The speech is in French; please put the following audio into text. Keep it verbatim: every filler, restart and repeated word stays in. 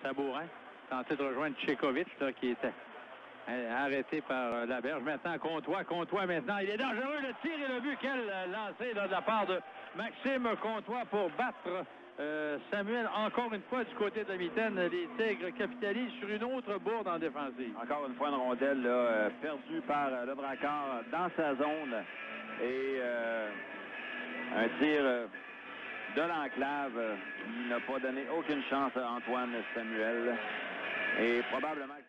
Sabourin. Tenté de rejoindre Tchekovic, là, qui était arrêté par euh, la berge. Maintenant, Comtois, Comtois maintenant. Il est dangereux, le tir et le but. Quel euh, lancé là, de la part de Maxime Comtois pour battre euh, Samuel. Encore une fois, du côté de la mitaine, les Tigres capitalisent sur une autre bourde en défensive. Encore une fois, une rondelle là, euh, perdue par euh, le Drakkar dans sa zone. Et euh, un tir euh, de l'enclave euh, qui n'a pas donné aucune chance à Antoine Samuel. Et probablement...